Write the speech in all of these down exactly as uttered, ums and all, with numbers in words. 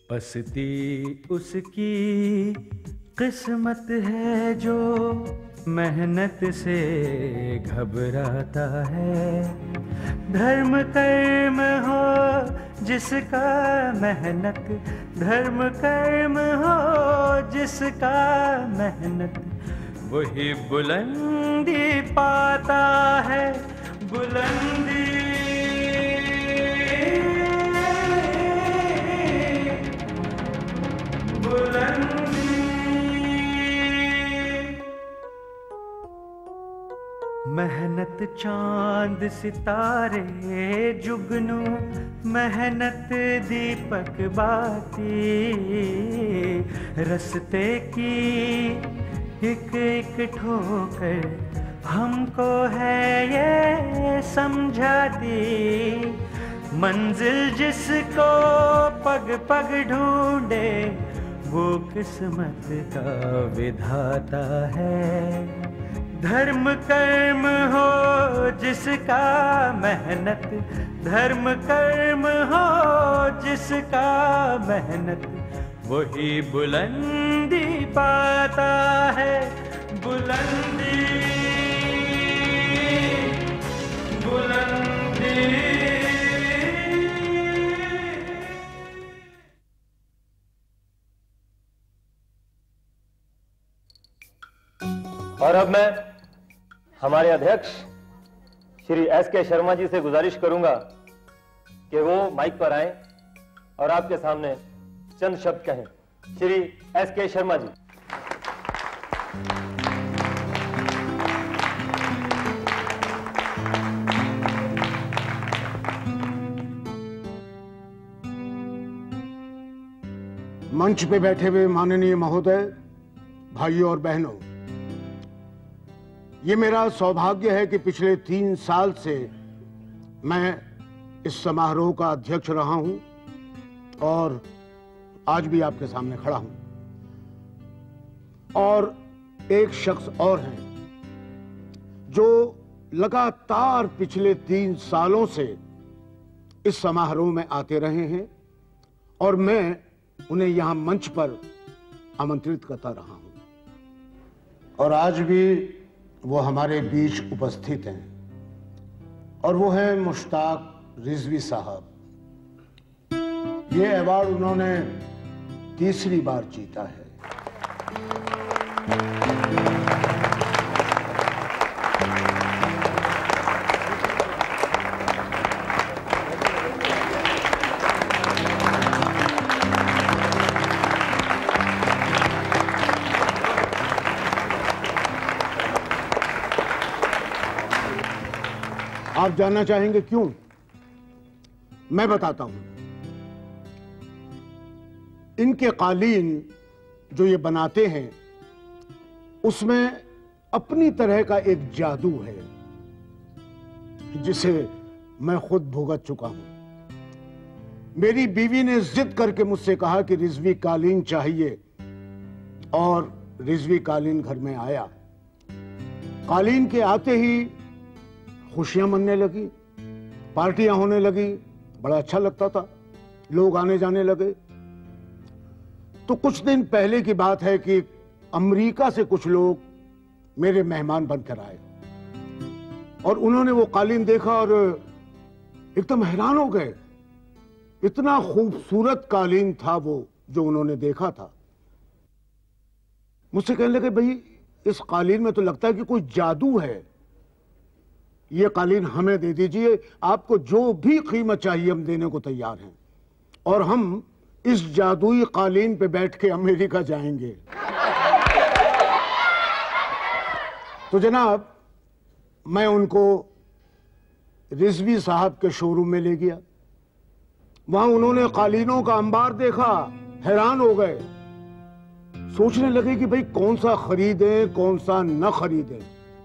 पसती उसकी किस्मत है जो मेहनत से घबराता है। धर्म कर्म हो जिसका मेहनत, धर्म कर्म हो जिसका मेहनत, वही बुलंदी पाता है। बुलंदी बुलंदी मेहनत चांद सितारे जुगनू, मेहनत दीपक बाती, रस्ते की एक एक ठोकर हमको है ये समझाती। मंजिल जिसको पग पग ढूंढे वो किस्मत का विधाता है। धर्म कर्म हो जिसका मेहनत, धर्म कर्म हो जिसका मेहनत, वही बुलंदी पाता है। बुलंदी बुलंदी। और अब मैं हमारे अध्यक्ष श्री एस के शर्मा जी से गुजारिश करूंगा कि वो माइक पर आएं और आपके सामने चंद शब्द कहें। श्री एस के शर्मा जी। मंच पे बैठे हुए माननीय महोदय, भाइयों और बहनों, ये मेरा सौभाग्य है कि पिछले तीन साल से मैं इस समारोह का अध्यक्ष रहा हूं और आज भी आपके सामने खड़ा हूं। और एक शख्स और हैं जो लगातार पिछले तीन सालों से इस समारोह में आते रहे हैं और मैं उन्हें यहां मंच पर आमंत्रित करता रहा हूं। और आज भी वो हमारे बीच उपस्थित हैं और वो है मुश्ताक रिजवी साहब। ये अवार्ड उन्होंने तीसरी बार जीता है। आप जानना चाहेंगे क्यों? मैं बताता हूं। इनके कालीन जो ये बनाते हैं उसमें अपनी तरह का एक जादू है जिसे मैं खुद भुगत चुका हूं। मेरी बीवी ने जिद करके मुझसे कहा कि रिजवी कालीन चाहिए और रिजवी कालीन घर में आया। कालीन के आते ही खुशियां मनने लगी, पार्टियां होने लगी, बड़ा अच्छा लगता था, लोग आने जाने लगे। तो कुछ दिन पहले की बात है कि अमेरिका से कुछ लोग मेरे मेहमान बनकर आए और उन्होंने वो कालीन देखा और एकदम हैरान हो गए। इतना खूबसूरत कालीन था वो जो उन्होंने देखा था। मुझसे कहने लगे, भाई इस कालीन में तो लगता है कि कोई जादू है, ये कालीन हमें दे दीजिए, आपको जो भी कीमत चाहिए हम देने को तैयार हैं और हम इस जादुई कालीन पे बैठ के अमेरिका जाएंगे। तो जनाब, मैं उनको रिजवी साहब के शोरूम में ले गया। वहां उन्होंने कालीनों का अंबार देखा, हैरान हो गए, सोचने लगे कि भाई कौन सा खरीदें कौन सा न खरीदें।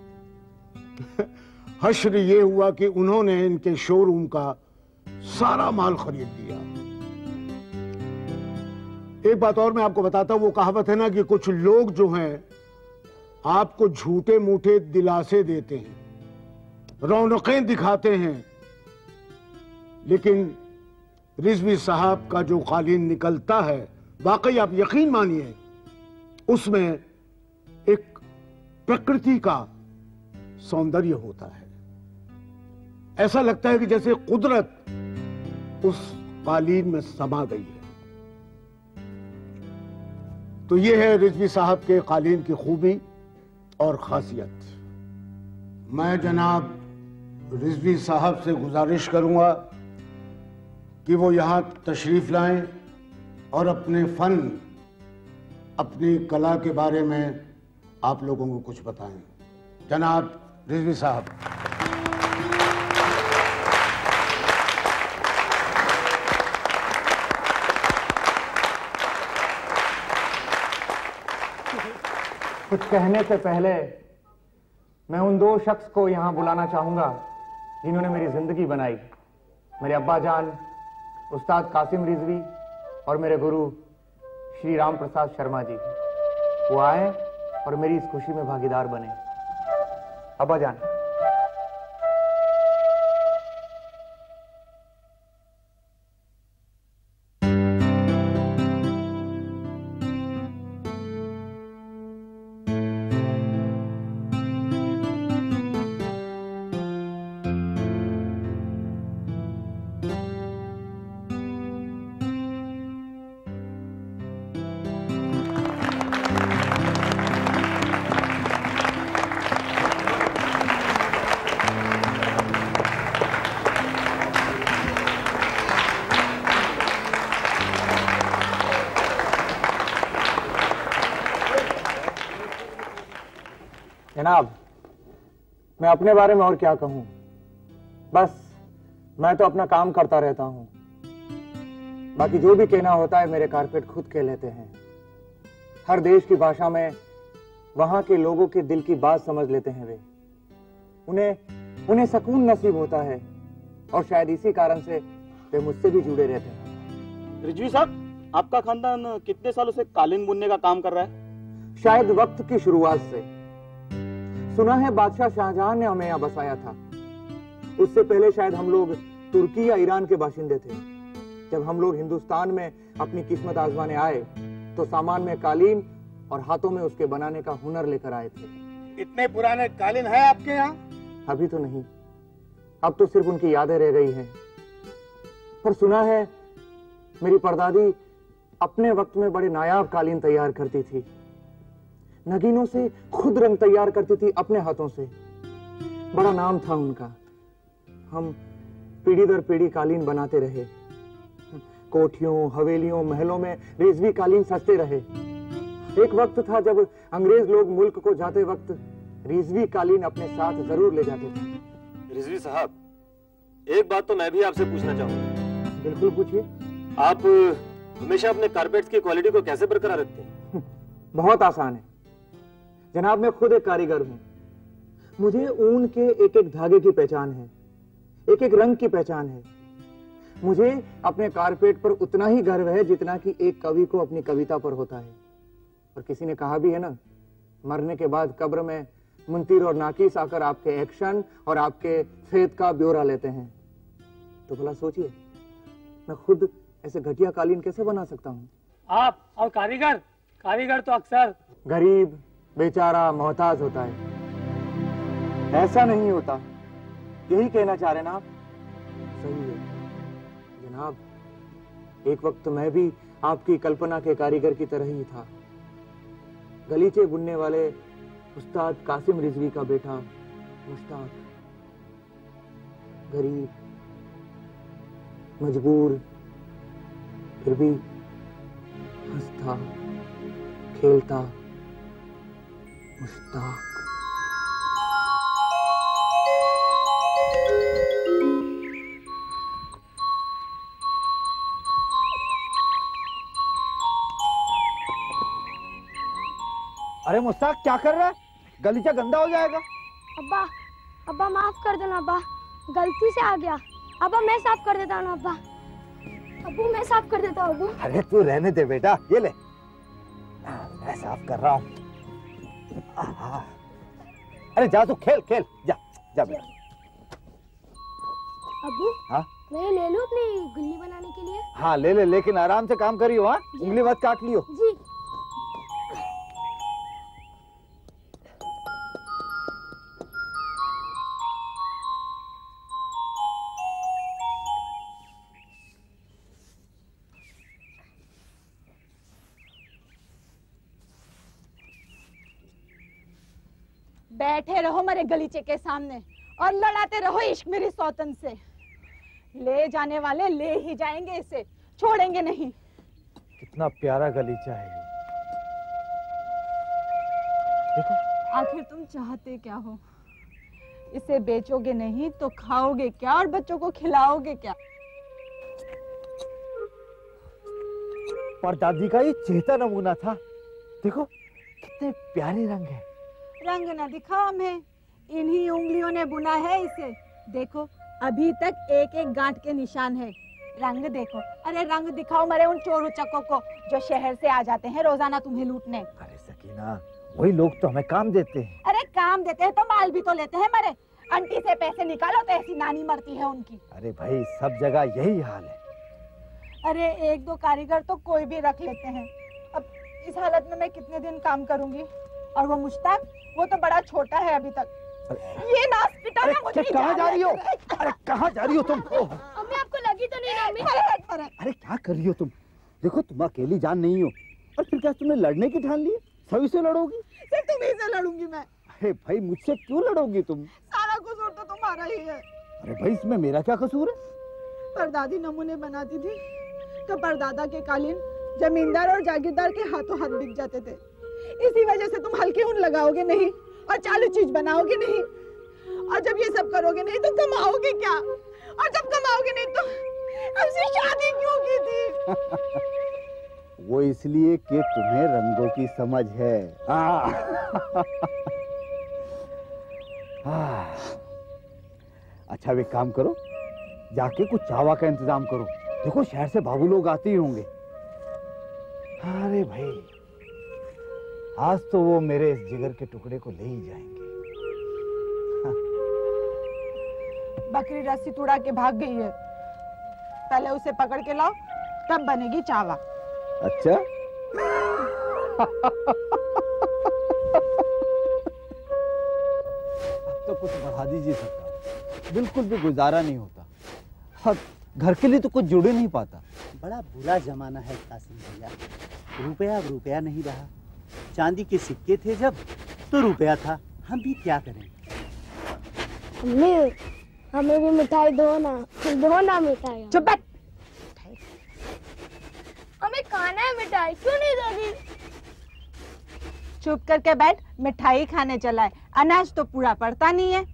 हश्र ये हुआ कि उन्होंने इनके शोरूम का सारा माल खरीद लिया। एक बात और मैं आपको बताता हूं, वो कहावत है ना कि कुछ लोग जो हैं आपको झूठे मूठे दिलासे देते हैं, रौनकें दिखाते हैं, लेकिन रिजवी साहब का जो कालीन निकलता है, वाकई आप यकीन मानिए उसमें एक प्रकृति का सौंदर्य होता है। ऐसा लगता है कि जैसे कुदरत उस कालीन में समा गई है। तो यह है रिजवी साहब के कालीन की खूबी और खासियत। मैं जनाब रिजवी साहब से गुजारिश करूंगा कि वो यहां तशरीफ लाएं और अपने फन, अपनी कला के बारे में आप लोगों को कुछ बताएं। जनाब रिजवी साहब। कुछ कहने से पहले मैं उन दो शख्स को यहां बुलाना चाहूंगा जिन्होंने मेरी जिंदगी बनाई। मेरे अब्बा जान उस्ताद कासिम रिजवी और मेरे गुरु श्री राम प्रसाद शर्मा जी। वो आए और मेरी इस खुशी में भागीदार बने। अब्बा जान। जनाब, मैं अपने बारे में और क्या कहूं, बस मैं तो अपना काम करता रहता हूं। बाकी जो भी कहना होता है मेरे कारपेट खुद कह लेते हैं। हर देश की भाषा में वहां के लोगों के दिल की बात समझ लेते हैं वे। उन्हें उन्हें सुकून नसीब होता है और शायद इसी कारण से वे मुझसे भी जुड़े रहते हैं। रिजवी साहब, आपका खानदान कितने सालों से कालीन बुनने का काम कर रहा है? शायद वक्त की शुरुआत से। सुना है बादशाह शाहजहां ने हमें यहाँ बसाया था। उससे पहले शायद हम लोग तुर्की या ईरान के बाशिंदे थे। जब हम लोग हिंदुस्तान में अपनी किस्मत आजमाने आए तो सामान में कालीन और हाथों में उसके बनाने का हुनर लेकर आए थे। इतने पुराने कालीन है आपके यहाँ? अभी तो नहीं, अब तो सिर्फ उनकी यादें रह गई हैं। पर सुना है मेरी परदादी अपने वक्त में बड़े नायाब कालीन तैयार करती थी। नगीनों से खुद रंग तैयार करती थी अपने हाथों से। बड़ा नाम था उनका। हम पीढ़ी दर पीढ़ी कालीन बनाते रहे। कोठियों, हवेलियों, महलों में रिजवी कालीन सजते रहे। एक वक्त था जब अंग्रेज लोग मुल्क को जाते वक्त रिजवी कालीन अपने साथ जरूर ले जाते थे। रिजवी साहब, एक बात तो मैं भी आपसे पूछना चाहूंगा। बिल्कुल पूछिए। आप हमेशा अपने कारपेट्स की क्वालिटी को कैसे बरकरार रखते हैं? बहुत आसान है जनाब, मैं खुद एक कारीगर हूं। मुझे ऊन के एक एक धागे की पहचान है, एक एक रंग की पहचान है। मुझे अपने कारपेट पर उतना ही गर्व है जितना कि एक कवि को अपनी कविता पर होता है। और किसी ने कहा भी है ना, मरने के बाद कब्र में मुंतीर और नाकिस आकर आपके एक्शन और आपके फेत का ब्यौरा लेते हैं। तो भला सोचिए, मैं खुद ऐसे घटिया कालीन कैसे बना सकता हूँ? आप और कारीगर कारीगर तो अक्सर गरीब, बेचारा, मोहताज होता है। ऐसा नहीं होता, यही कहना चाह रहे ना आप? सही है जनाब, एक वक्त मैं भी आपकी कल्पना के कारीगर की तरह ही था। गलीचे बुनने वाले उस्ताद कासिम रिजवी का बेटा मुश्ताक। गरीब, मजबूर, फिर भी हंसता खेलता मुश्ताक। अरे मुश्ताक, क्या कर रहा है? गलीचा गंदा हो जाएगा। अब्बा, अब्बा माफ कर देना अब्बा, गलती से आ गया। अब्बा मैं साफ कर देता हूँ। अब्बा, अब्बू मैं साफ कर देता हूँ। अब्बू अरे तू रहने दे बेटा, ये ले, मैं साफ कर रहा हूँ। अरे जा तू खेल खेल, जा जा बेटा। अब्बू, हाँ मैं ये ले लूं अपनी गुल्ली बनाने के लिए? हाँ ले ले, लेकिन आराम से काम करियो। हाँ, उंगली मत काट लियो। जी। बैठे रहो मेरे गलीचे के सामने और लड़ाते रहो इश्क मेरी सौतन से। ले जाने वाले ले ही जाएंगे, इसे छोड़ेंगे नहीं। कितना प्यारा गलीचा है ये। देखो। आखिर तुम चाहते क्या हो? इसे बेचोगे नहीं तो खाओगे क्या और बच्चों को खिलाओगे क्या? परदादी का ये चेहता नमूना था। देखो कितने प्यारे रंग है। रंग न दिखाओ हमें, इन्हीं उंगलियों ने बुना है इसे। देखो अभी तक एक एक गांठ के निशान है। रंग देखो। अरे रंग दिखाओ मेरे उन चोर उचक्कों को जो शहर से आ जाते हैं रोजाना तुम्हें लूटने। अरे सकीना, वही लोग तो हमें काम देते हैं। अरे काम देते हैं तो माल भी तो लेते हैं मेरे। आंटी से पैसे निकालो तो ऐसी नानी मरती है उनकी। अरे भाई सब जगह यही हाल है। अरे एक दो कारीगर तो कोई भी रख लेते हैं। अब इस हालत में मैं कितने दिन काम करूंगी? और वो मुश्ताक, वो तो बड़ा छोटा है अभी तक। ये नास पिटा ना मुझे। कहाँ जा रही हो? अरे कहाँ जा रही हो तुम? अम्मी आपको लगी तो नहीं अम्मी? अरे क्या कर रही हो तुम? देखो तुम अकेली जान नहीं हो, और फिर क्या तुमने लड़ने की ठान ली? सभी से लड़ोगी? सिर्फ तुम्हीं से लड़ूंगी मैं। अरे भाई मुझसे क्यों लड़ोगी तुम? सारा कसूर तो तुम्हारा ही है। अरे भाई इसमें मेरा क्या कसूर है? परदादी नमूने बनाती थी तो परदादा के कालीन जमींदार और जागीरदार के हाथों हाथ बिक जाते थे। इसी वजह से तुम हल्की ऊन लगाओगे नहीं और चालू चीज बनाओगे नहीं, और जब ये सब करोगे नहीं तो कमाओगे क्या? और जब कमाओगे नहीं तो हमसे शादी क्यों की थी? वो इसलिए कि तुम्हें रंगों की समझ है। अच्छा वे काम करो, जाके कुछ चावा का इंतजाम करो। देखो शहर से बाबू लोग आते ही होंगे। अरे भाई आज तो वो मेरे इस जिगर के टुकड़े को ले ही जाएंगे। बकरी रस्सी तुड़ा के भाग गई है, पहले उसे पकड़ के लाओ तब बनेगी चावा। अच्छा अब तो कुछ बढ़ा दीजिए सरकार, बिल्कुल भी गुजारा नहीं होता। अब घर के लिए तो कुछ जुड़ ही नहीं पाता। बड़ा बुरा जमाना है कासिम भैया, रुपया अब रुपया नहीं रहा। चांदी के सिक्के थे जब तो रुपया था, हम भी क्या करें। अम्मी हमें भी मिठाई दो ना, दो ना मिठाई। चुप बैठ। हमें खाना है मिठाई, क्यों नहीं दोगी? चुप करके बैठ, मिठाई खाने चला है। अनाज तो पूरा पड़ता नहीं है।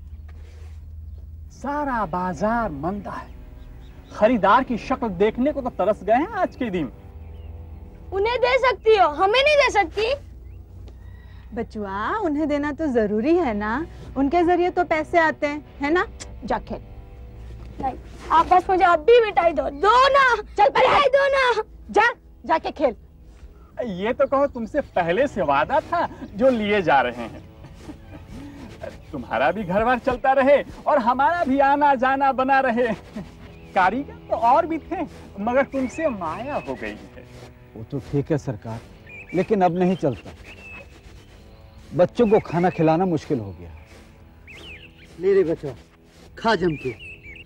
सारा बाजार मंदा है, खरीदार की शक्ल देखने को तो तरस गए हैं आज के दिन। उन्हें दे सकती हो, हमें नहीं दे सकती? बचुआ उन्हें देना तो जरूरी है ना, उनके जरिए तो पैसे आते हैं, है ना? जा खेल। नहीं, आप बस मुझे अब भी मिठाई दो, दो ना। चल मिठाई दो ना। जा जाके खेल। ये तो कहो तुमसे पहले से वादा था जो लिए जा रहे हैं। तुम्हारा भी घर बार चलता रहे और हमारा भी आना जाना बना रहे। कारीगर तो और भी थे मगर तुमसे माया हो गई है। वो तो ठीक है सरकार, लेकिन अब नहीं चलता। बच्चों को खाना खिलाना मुश्किल हो गया। ले रे बच्चों, खा जम के।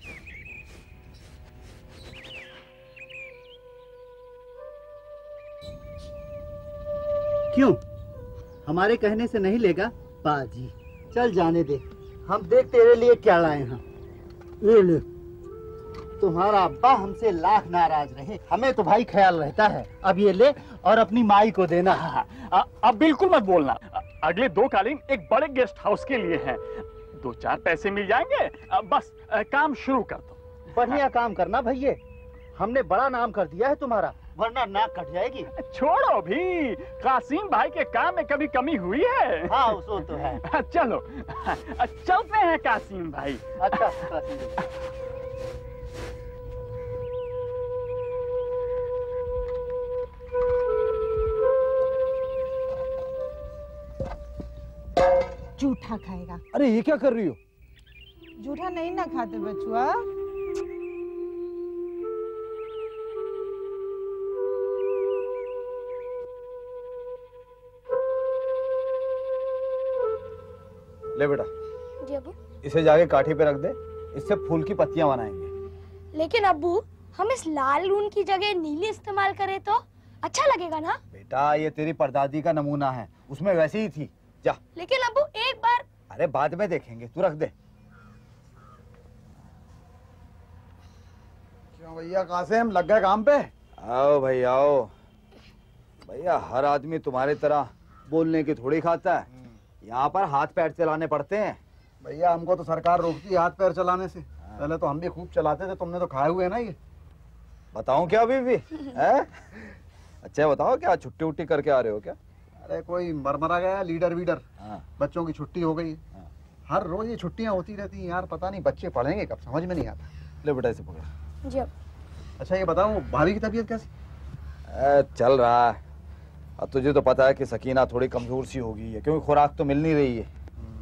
क्यों, हमारे कहने से नहीं लेगा? बाजी चल जाने दे, हम देख तेरे लिए क्या लाए हैं। ये ले, तुम्हारा अब्बा हमसे लाख नाराज रहे, हमें तो भाई ख्याल रहता है। अब ये ले और अपनी माई को देना। अब बिल्कुल मत बोलना। अगले दो कालीन एक बड़े गेस्ट हाउस के लिए हैं, दो चार पैसे मिल जाएंगे, बस काम शुरू कर दो। बढ़िया काम करना भैया, हमने बड़ा नाम कर दिया है तुम्हारा, वरना नाक कट जाएगी। छोड़ो भी, कासिम भाई के काम में कभी कमी हुई है? हाँ वो तो है। चलो चलते हैं कासिम भाई। अच्छा कासिम भाई। जूठा खाएगा। अरे ये क्या कर रही हो? जूठा नहीं ना खाते बचुआ। ले बेटा। जी अब्बू। इसे जाके काठी पे रख दे, इससे फूल की पत्तियां बनाएंगे। लेकिन अब्बू हम इस लाल ऊन की जगह नीली इस्तेमाल करें तो अच्छा लगेगा ना? बेटा ये तेरी परदादी का नमूना है, उसमें वैसी ही थी। जा। लेकिन अब्बू एक बार। अरे बाद में देखेंगे, तू रख दे। क्यों भैया कासिम लग गए काम पे? आओ भाई आओ। भैया हर आदमी तुम्हारी तरह बोलने की थोड़ी खाता है, यहाँ पर हाथ पैर चलाने पड़ते हैं। भैया हमको तो सरकार रोकती है हाथ पैर चलाने से। पहले तो हम भी खूब चलाते थे, तुमने तो खाए हुए ना ये। बताऊं क्या अभी भी है? अच्छा बताओ क्या छुट्टी उट्टी करके आ रहे हो क्या? अरे कोई मरमरा गया लीडर वीडर, हाँ। बच्चों की छुट्टी हो गई। हाँ। हर रोज ये छुट्टियां होती रहती हैं यार, पता नहीं बच्चे पढ़ेंगे कब, समझ में नहीं आता। ले बेटा इसे पकड़। जी। अच्छा ये बताओ भाभी की तबीयत कैसी? चल रहा है। अब तुझे तो पता है कि सकीना थोड़ी कमजोर सी हो गई है, क्योंकि खुराक तो मिल नहीं रही है।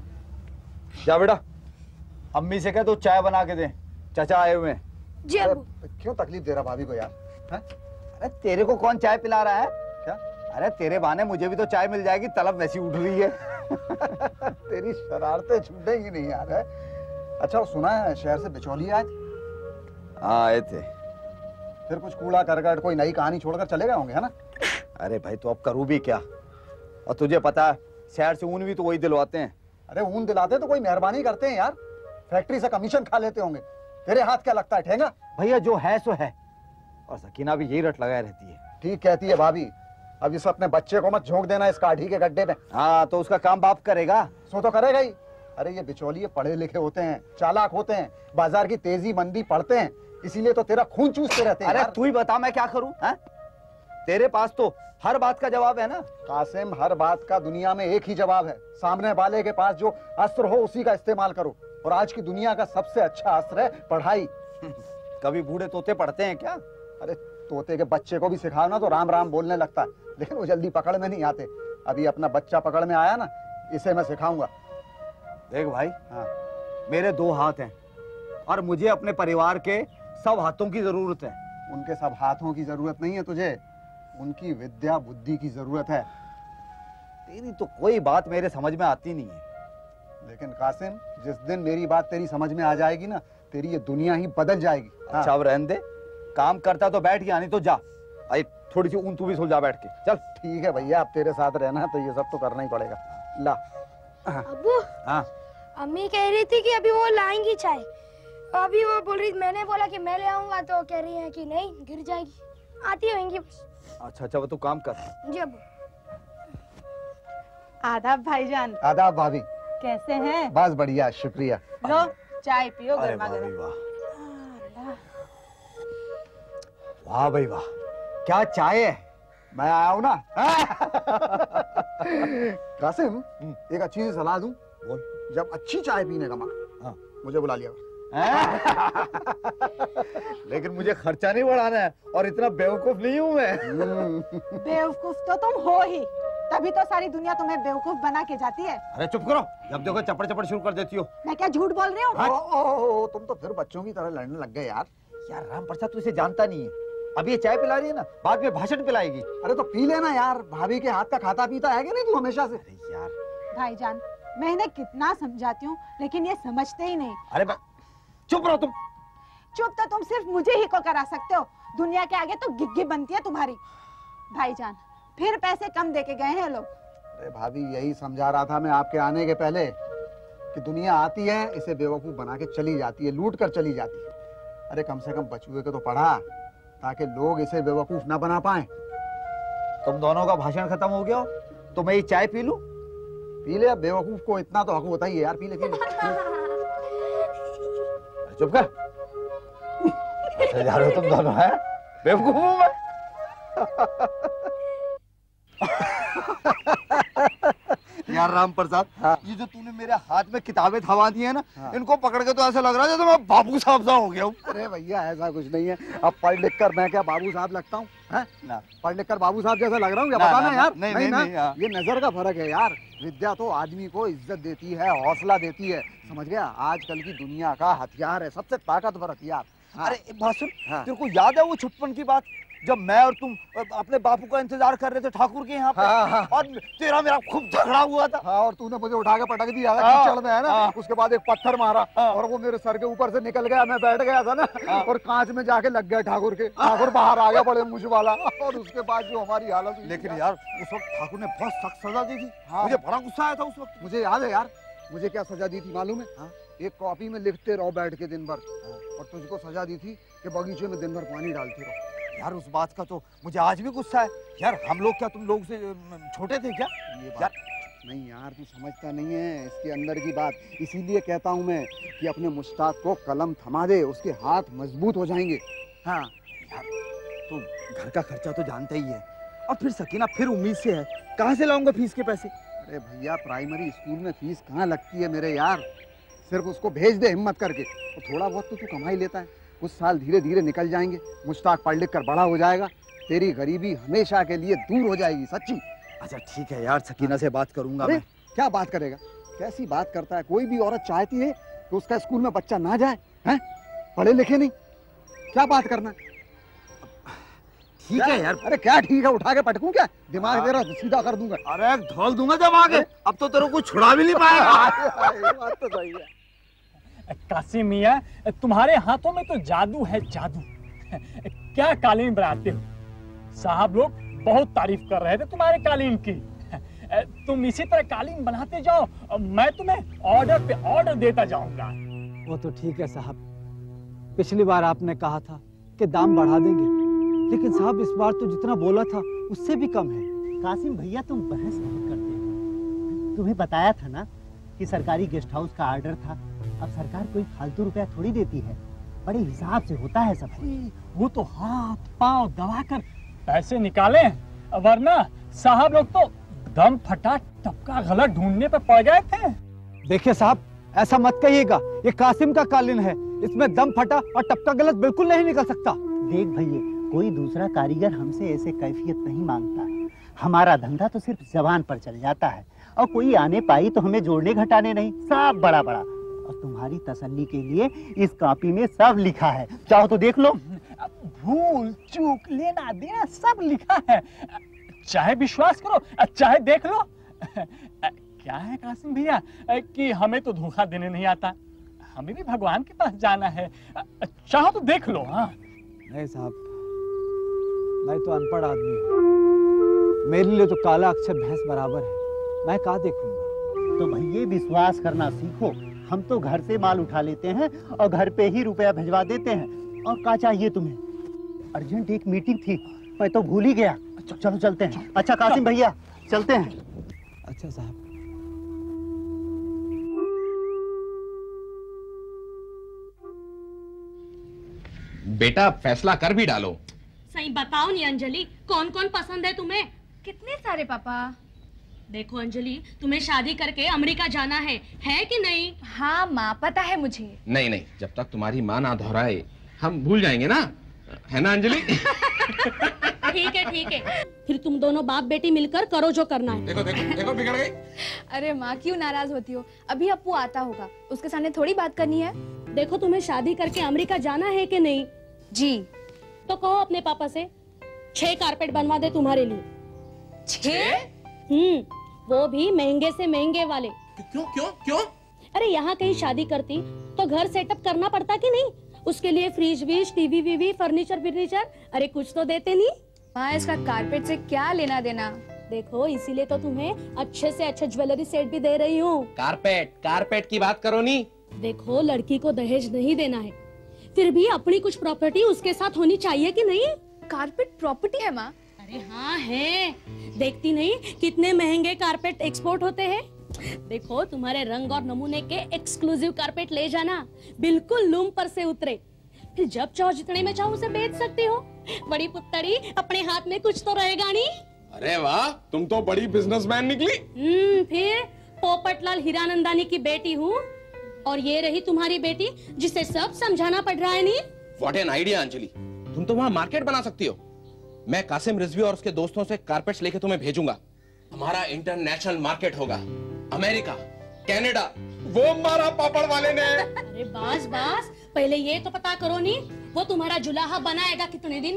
जा बेटा अम्मी से कह दो चाय बना के दे, चाचा आए हुए हैं। जी अब्बू। क्यों तकलीफ दे रहा भाभी को यार? है? अरे तेरे को कौन चाय पिला रहा है क्या? अरे तेरे बहाने मुझे भी तो चाय मिल जाएगी, तलब वैसी उठ रही है। तेरी शरारतें छूटेंगी नहीं यार। है? अच्छा सुना है शहर से बिचौलिए आए थे? हाँ आए थे। फिर कुछ कूड़ा करकट कोई नई कहानी छोड़कर चले गए होंगे, है ना? अरे भाई तो अब करूँ भी क्या? और तुझे पता है शहर से ऊन भी तो वही दिलवाते हैं। अरे ऊन दिलाते तो कोई मेहरबानी करते हैं यार, फैक्ट्री से कमीशन खा लेते होंगे। तेरे हाथ क्या लगता है ठेंगा? भैया जो है सो है, और सकीना भी यही रट लगाए रहती है। ठीक कहती है भाभी। अब इस अपने बच्चे को मत झोंक देना इस काठी के गड्ढे में। हाँ तो उसका काम बाप करेगा। सो तो करेगा ही। अरे ये बिचौलिए पढ़े लिखे होते हैं, चालाक होते हैं, बाजार की तेजी मंदी पढ़ते हैं, इसीलिए तो तेरा खून चूसते रहते हैं। अरे तू ही बता मैं क्या करूं? है? तेरे पास तो हर बात का जवाब है ना। कासिम हर बात का दुनिया में एक ही जवाब है, सामने वाले के पास जो अस्त्र हो उसी का इस्तेमाल करो। और आज की दुनिया का सबसे अच्छा अस्त्र है पढ़ाई। कभी बूढ़े तोते पढ़ते हैं क्या? अरे तोते के बच्चे को भी सिखाओ ना तो राम राम बोलने लगता है, लेकिन वो जल्दी पकड़ में नहीं आते। अभी अपना बच्चा पकड़ में आया ना, इसे मैं सिखाऊंगा। देख भाई, हाँ मेरे दो हाथ हैं और मुझे अपने परिवार के सब हाथों की जरूरत है। उनके सब हाथों की जरूरत नहीं है तुझे, उनकी विद्या बुद्धि की जरूरत है। तेरी तो कोई बात मेरे समझ में आती नहीं है। लेकिन कासिम जिस दिन मेरी बात तेरी समझ में आ जाएगी ना, तेरी ये दुनिया ही बदल जाएगी। अच्छा अब रहने दे, काम करता तो बैठ गया, नहीं तो जा। आई थोड़ी सी ऊन तू भी सो जा बैठ के। चल ठीक है भैया, अब तेरे साथ रहना है तो ये सब तो करना ही पड़ेगा। ला। अब्बू। हाँ अम्मी कह रही थी कि अभी वो लाएंगी चाय, अभी वो बोल रही, मैंने बोला कि मैं ले आऊंगा तो कह रही है कि नहीं गिर जाएगी, आती होंगी। अच्छा अच्छा वो तू काम कर। जी अब्बू। आदाब भाईजान। आदाब भाभी। कैसे हैं? बस बढ़िया, शुक्रिया। लो चाय पियो अरे गर्मा वाह भाई गर्म। वाह, वाह भाई वाह, क्या चाय है। मैं आया हूँ ना। कासिम एक अच्छी सी सलाह दूं? बोल। जब अच्छी चाय पीने का मन, हाँ मुझे बुला लिया। लेकिन मुझे खर्चा नहीं बढ़ाना है और इतना बेवकूफ नहीं हूँ मैं। बेवकूफ तो तुम हो ही, तभी तो सारी दुनिया तुम्हें बेवकूफ बना के जाती है। अरे चुप करो, जब देखो चपड़ चपड़ शुरू कर देती हो। मैं क्या झूठ बोल रही हूँ? ओ, ओ, ओ, ओ, तुम तो फिर बच्चों की तरह लड़ने लग गए यार। यार राम प्रसाद तू इसे जानता नहीं है, अभी ये चाय पिला रही है ना, बाद में भाषण पिलाएगी। अरे तो पी लेना यार, भाभी के हाथ का खाता पीता है कि नहीं तू हमेशा से? अरे यार भाईजान मैं इन्हें कितना समझाती हूँ लेकिन ये समझते ही नहीं। अरे चुप रहो तुम। चुप तो तुम सिर्फ मुझे ही को करा सकते हो, दुनिया के आगे तो गिग्गी बनती है तुम्हारी। भाईजान फिर पैसे कम देके गए हैं लोग। अरे भाभी यही समझा रहा था मैं आपके आने के पहले कि दुनिया आती है, इसे बेवकूफ बना के चली जाती है, लूट कर चली जाती है। अरे कम से कम बचुए के तो पढ़ा ताकि लोग इसे बेवकूफ ना बना पाए। तुम दोनों का भाषण खत्म हो गया हो तो मैं ये चाय पी लूं? पी ले, अब बेवकूफ को इतना तो हक होता ही है यार, पी ले पी ले। चुप कर। अच्छा जा रहे हो तुम दोनों, हैं? बेवकूफ हूं मैं? यार राम प्रसाद, हाँ। ये जो तूने मेरे हाथ में किताबें थमा दी है ना, हाँ। इनको पकड़ के तो ऐसा लग रहा है जैसे मैं बाबू साहब सा हो गया हूँ। अरे भैया ऐसा कुछ नहीं है, अब पढ़ लिख कर मैं क्या बाबू साहब लगता हूँ? पढ़ लिख कर बाबू साहब जैसा लग रहा हूँ क्या? पता ना यार। नहीं, नहीं, नहीं, ना ये नजर का फर्क है यार। विद्या तो आदमी को इज्जत देती है, हौसला देती है, समझ गया? आजकल की दुनिया का हथियार है, सबसे ताकतवर हथियार। अरे भासुर, तेरे को याद है वो छुटपन की बात जब मैं और तुम अपने बापू का इंतजार कर रहे थे ठाकुर के यहाँ पे, हाँ, हाँ। और तेरा मेरा खूब झगड़ा हुआ था। हाँ, और तूने मुझे उठा के पटक दिया कीचड़ में, है ना। हाँ। उसके बाद एक पत्थर मारा, हाँ। और वो मेरे सर के ऊपर से निकल गया, मैं बैठ गया था ना, हाँ। और कांच में जाके लग गया ठाकुर के। ठाकुर बाहर आ गया बड़े मुझ वाला, और उसके बाद जो हमारी हालत हुई। लेकिन यार उस वक्त ठाकुर ने बहुत सख्त सजा दी थी। हाँ। मुझे बड़ा गुस्सा आया था उस वक्त। मुझे याद है यार, मुझे क्या सजा दी थी मालूम है? हाँ? एक कॉपी में लिखते रहो बैठ के दिन भर, और तुझको सजा दी थी कि बगीचे में दिन भर पानी डालते रहो। यार उस बात का तो मुझे आज भी गुस्सा है यार। हम लोग क्या तुम लोग से छोटे थे क्या? ये यार नहीं यार, तू समझता नहीं है इसके अंदर की बात। इसीलिए कहता हूँ मैं कि अपने मुश्ताक को कलम थमा दे, उसके हाथ मजबूत हो जाएंगे। हाँ यार, तो घर का खर्चा तो जानता ही है, और फिर सकीना फिर उम्मीद से है, कहाँ से लाऊंगा फीस के पैसे? अरे भैया, प्राइमरी स्कूल में फीस कहाँ लगती है मेरे यार, सिर्फ उसको भेज दे हिम्मत करके, तो थोड़ा बहुत तो तू कमा ही लेता है। कुछ साल धीरे धीरे निकल जाएंगे, मुश्ताक पढ़ लिख कर बड़ा हो जाएगा, तेरी गरीबी हमेशा के लिए दूर हो जाएगी। सच्ची। अच्छा ठीक है यार, सकीना से बात करूंगा मैं। क्या बात करेगा? कैसी बात करता है? कोई भी औरत चाहती है कि उसका स्कूल में बच्चा ना जाए, हैं? पढ़े लिखे नहीं, क्या बात करना? ठीक है यार। अरे क्या ठीक है, उठा के पटकूं क्या? दिमाग तेरा सीधा कर दूंगा। अरे ढोल दूंगा जब आगे, अब तो तेरे को छुड़ा भी नहीं पाएगा। बात तो सही है। कासिम मियां, तुम्हारे हाथों में तो जादू है, जादू। क्या कालीन बनाते हो? साहब लोग बहुत तारीफ कर रहे थे तुम्हारे कालीन की। तुम इसी तरह कालीन बनाते जाओ, मैं तुम्हें ऑर्डर पे ऑर्डर देता जाऊंगा। वो तो ठीक है साहब, पिछली बार आपने कहा था कि दाम बढ़ा देंगे, लेकिन साहब इस बार तो जितना बोला था उससे भी कम है। कासिम भैया, तुम बहस नहीं करते हो। तुम्हें बताया था ना कि सरकारी गेस्ट हाउस का ऑर्डर था। अब सरकार कोई फालतू रुपया थोड़ी देती है, बड़े हिसाब से होता है सब। वो तो हाथ पांव दबाकर पैसे निकाले, वरना साहब लोग तो दम फटा टपका गलत ढूंढने पर पड़ गए थे। देखिए साहब, ऐसा मत कहिएगा, ये कासिम का कालीन है, इसमें दम फटा और टपका गलत बिल्कुल नहीं निकल सकता। देख भैया, कोई दूसरा कारीगर हमसे ऐसे कैफियत नहीं मांगता। हमारा धंधा तो सिर्फ जबान पर चल जाता है, और कोई आने पाई तो हमें जोड़ने घटाने नहीं, सब बड़ा बड़ा। और तुम्हारी तसल्ली के लिए इस कॉपी में सब लिखा है, चाहो तो देख लो। भूल चूक लेना देना सब लिखा है, चाहे विश्वास करो चाहे देख लो। क्या है कासिम भैया कि हमें तो धोखा देने नहीं आता, हमें भी भगवान के पास जाना है, चाहो तो देख लो। हाँ नहीं साहब, मैं तो अनपढ़ आदमी हूँ, मेरे लिए तो काला अक्षर भैंस बराबर है, मैं कहाँ देखूंगा। तो भैया विश्वास करना सीखो, हम तो घर से माल उठा लेते हैं और घर पे ही रुपया भिजवा देते हैं। और क्या चाहिए तुम्हें? अर्जेंट एक मीटिंग थी, मैं तो भूल ही गया। चलो चलते हैं। अच्छा कासिम भैया, चलते हैं। अच्छा साहब। बेटा फैसला कर भी डालो। सही बताओ नी अंजलि, कौन कौन पसंद है तुम्हें? कितने सारे पापा। देखो अंजलि, तुम्हें शादी करके अमेरिका जाना है, है कि नहीं? हाँ माँ, पता है मुझे। नहीं नहीं, जब तक तुम्हारी माँ ना दोहराए हम भूल जाएंगे ना, है ना अंजलि? ठीक है ठीक है, फिर तुम दोनों बाप बेटी मिलकर करो जो करना है। देखो देखो देखो बिगड़ गई। अरे माँ क्यों नाराज होती हो, अभी अप्पू आता होगा, उसके सामने थोड़ी बात करनी है। देखो तुम्हें शादी करके अमेरिका जाना है कि नहीं? जी। तो कहो अपने पापा से छह कारपेट बनवा दे तुम्हारे लिए। छह? हम्म, वो भी महंगे से महंगे वाले। क्यों क्यों क्यों? अरे यहाँ कहीं शादी करती तो घर सेटअप करना पड़ता कि नहीं? उसके लिए फ्रिज व्रिज, टीवी वीवी, फर्नीचर फर्नीचर, अरे कुछ तो देते नहीं। माँ इसका कारपेट से क्या लेना देना? देखो इसीलिए तो तुम्हें अच्छे से अच्छे ज्वेलरी सेट भी दे रही हूँ। कारपेट कारपेट की बात करो नी। देखो लड़की को दहेज नहीं देना है, फिर भी अपनी कुछ प्रॉपर्टी उसके साथ होनी चाहिए कि नहीं? कारपेट प्रॉपर्टी है माँ? अरे हाँ है, देखती नहीं कितने महंगे कारपेट एक्सपोर्ट होते हैं। देखो तुम्हारे रंग और नमूने के एक्सक्लूसिव कारपेट ले जाना, बिल्कुल लूम पर से उतरे, फिर जब चाहो जितने में चाहो उसे बेच सकती हो। बड़ी पुत्तरी, अपने हाथ में कुछ तो रहेगा नहीं। अरे वाह, तुम तो बड़ी बिजनेसमैन निकली। हम्म, फिर पोपटलाल हीरानंदानी की बेटी हूँ, और ये रही तुम्हारी बेटी जिसे सब समझाना पड़ रहा है। नहीं व्हाट एन आइडिया अंजलि, तुम तो वहाँ मार्केट बना सकती हो। मैं कासिम रिजवी और उसके दोस्तों से कारपेट्स लेके तुम्हें भेजूंगा। हमारा इंटरनेशनल मार्केट होगा, अमेरिका, कनाडा, वो हमारा पापड़ वाले ने। अरे बास बास, पहले ये तो पता करो नहीं वो तुम्हारा जुलाहा बनाएगा कितने दिन में?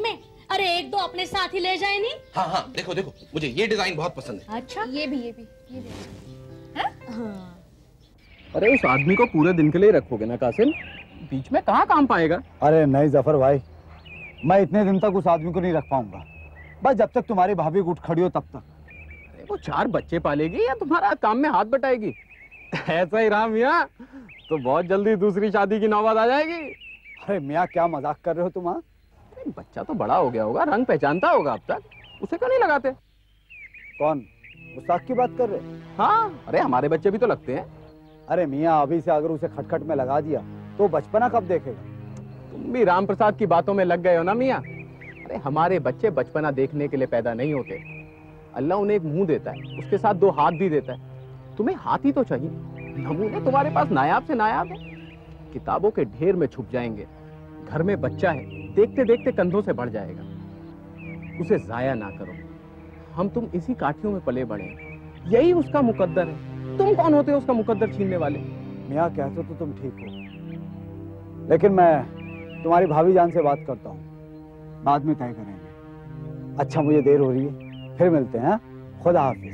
अरे एक दो अपने साथ ही ले जाए नहीं। हाँ हाँ देखो देखो, मुझे ये डिजाइन बहुत पसंद है। अच्छा ये भी ये भी ये भी। हाँ। अरे उस आदमी को पूरे दिन के लिए रखोगे ना कासिम, बीच में कहाँ काम पाएगा। अरे नहीं जफर भाई, मैं इतने दिन तक उस आदमी को नहीं रख पाऊंगा। बस जब तक तुम्हारी भाभी उठ खड़ी हो तब तक। अरे वो चार बच्चे पालेगी या तुम्हारा काम में हाथ बटाएगी? ऐसा ही रहा मियाँ तो बहुत जल्दी दूसरी शादी की नौबत आ जाएगी। अरे मियाँ क्या मजाक कर रहे हो तुम? हाँ बच्चा तो बड़ा हो गया होगा, रंग पहचानता होगा अब तक, उसे क्यों नहीं लगाते? कौन, मुस्ताक की बात कर रहे? हाँ अरे हमारे बच्चे भी तो लगते हैं। अरे मियाँ अभी से अगर उसे खटखट में लगा दिया तो बचपना कब देखेगा? तुम भी राम प्रसाद की बातों में लग गए हो ना मियाँ। अरे हमारे बच्चे बचपना देखने के लिए पैदा नहीं होते, अल्लाह उन्हें एक मुंह देता है, उसके साथ दो हाथ भी देता है। तुम्हें हाथ ही तो चाहिए, नमूने तुम्हारे पास नायाब से नायाब है। किताबों के ढेर में छुप जाएंगे, घर में बच्चा है, देखते देखते कंधों से बढ़ जाएगा, उसे जाया ना करो। हम तुम इसी काठियों में पले बड़े हैं, यही उसका मुकद्दर है। तुम कौन होते हो उसका मुकद्दर छीनने वाले? मियाँ कहते तो तुम ठीक हो, लेकिन मैं तुम्हारी भाभी जान से बात करता हूँ, बाद में तय करेंगे। अच्छा मुझे देर हो रही है, फिर मिलते हैं। खुदा हाफिज।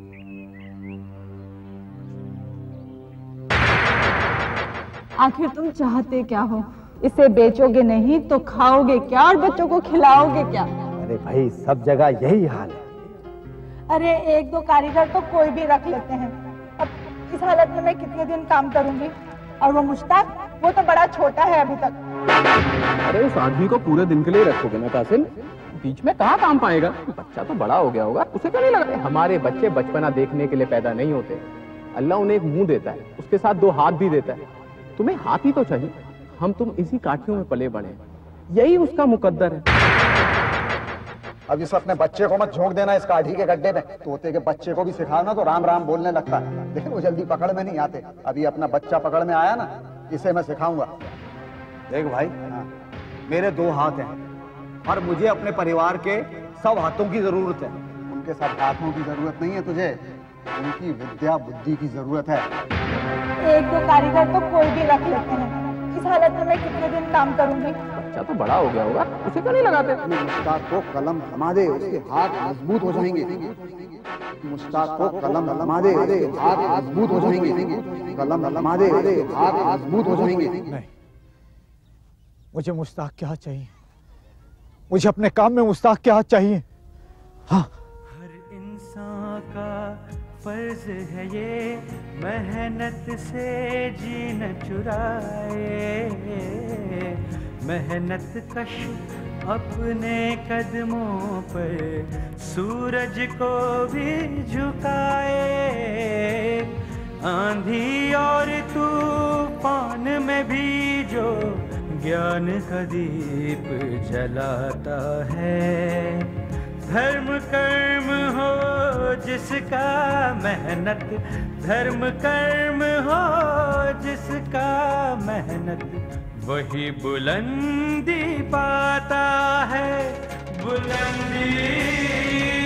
आखिर तुम चाहते क्या हो? इसे बेचोगे नहीं तो खाओगे क्या और बच्चों को खिलाओगे क्या? अरे भाई सब जगह यही हाल है। अरे एक दो कारीगर तो कोई भी रख लेते हैं। अब इस हालत में मैं कितने दिन काम करूंगी? और वो मुश्ताक, वो तो बड़ा छोटा है अभी तक। अरे उस आदमी को पूरे दिन के लिए रखोगे ना कासिम, बीच में कहाँ काम पाएगा? बच्चा तो बड़ा हो गया होगा, उसे क्यों नहीं लगाते? हमारे बच्चे बचपना देखने के लिए पैदा नहीं होते, अल्लाह उन्हें एक मुंह देता है, उसके साथ दो हाथ भी देता है। तुम्हें हाथ ही तो चाहिए, हम तुम इसी काठियों में पले बड़े, यही उसका मुकद्दर है। अब इस अपने बच्चे को मत झोंक देना इस काठी के गड्ढे में। तोते के बच्चे को भी सिखाओ ना तो राम राम बोलने लगता है, लेकिन वो जल्दी पकड़ में नहीं आते। अभी अपना बच्चा पकड़ में आया ना, इसे मैं सिखाऊंगा। देख भाई, मेरे दो हाथ हैं और मुझे अपने परिवार के सब हाथों की जरूरत है। उनके सब हाथों की जरूरत नहीं है तुझे, उनकी विद्या बुद्धि की जरूरत है। एक दो कारीगर तो कोई भी रख लेते हैं। इस हालत में मैं कितने दिन काम करूंगी? बच्चा तो बड़ा हो गया होगा, उसे क्यों नहीं लगाते? मुश्ताक को कलम थमा दे, उसके हाथ मजबूत हो जाएंगे। मुश्ताक को कलम थमा दे, उसके हाथ मजबूत हो जाएंगे। कलम थमा दे, उसके हाथ मजबूत हो जाएंगे। नहीं, मुझे मुश्ताक के हाथ चाहिए, मुझे अपने काम में मुश्ताक के हाथ चाहिए। हाँ, हर इंसान का फर्ज है ये मेहनत से जीन चुराए, मेहनत कश अपने कदमों पर सूरज को भी झुकाए। आंधी और तूफान में भी जो ज्ञान का दीप जलाता है, धर्म कर्म हो जिसका, मेहनत धर्म कर्म हो जिसका, मेहनत वही बुलंदी पाता है, बुलंदी